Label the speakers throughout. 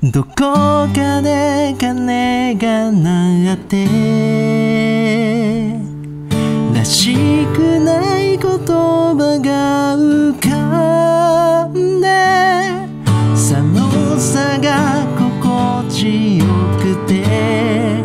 Speaker 1: どこかで鐘が鳴ってらしくない言葉が浮かんで寒さが心地よくて、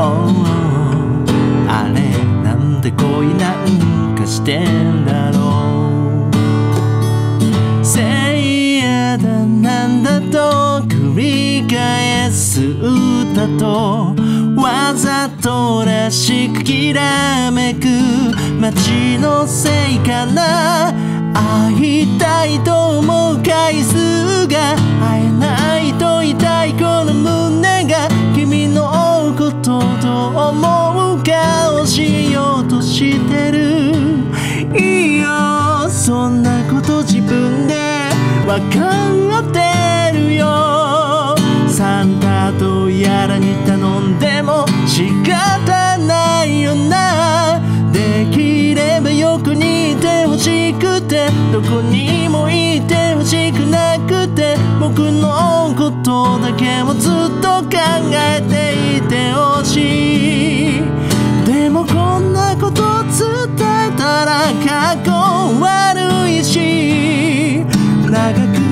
Speaker 1: あれなんで恋なんかしてんだろう。せいやだなんだと繰り返す歌とわざとらしくきらめく街のせいかな。会いたいと思う回数が会えないと痛いこの胸が君のことと思う顔しようとしてる。いいよそんなこと自分でわかってるよ。サンタとやらに頼んでも仕方ないよな。できれば横にいてほしくてどこにもいてほしくなくて僕のことだけをずっと考えていてほしい。でもこんなこと伝えたらかっこ悪いし長く